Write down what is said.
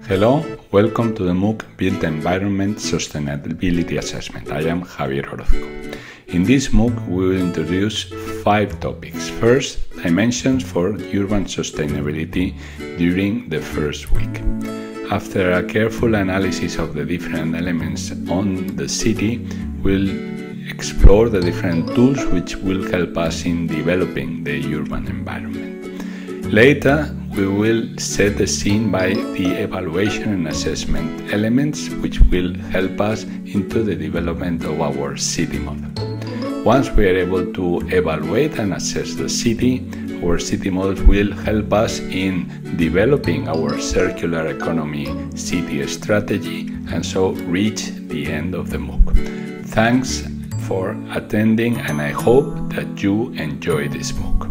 Hello, welcome to the MOOC Built Environment Sustainability Assessment. I am Javier Orozco. In this MOOC, we will introduce 5 topics. First, dimensions for urban sustainability during the first week. After a careful analysis of the different elements on the city, we'll explore the different tools which will help us in developing the urban environment. Later, we will set the scene by the evaluation and assessment elements which will help us into the development of our city model. Once we are able to evaluate and assess the city, our city models will help us in developing our circular economy city strategy and so reach the end of the MOOC. Thanks for attending, and I hope that you enjoy this MOOC.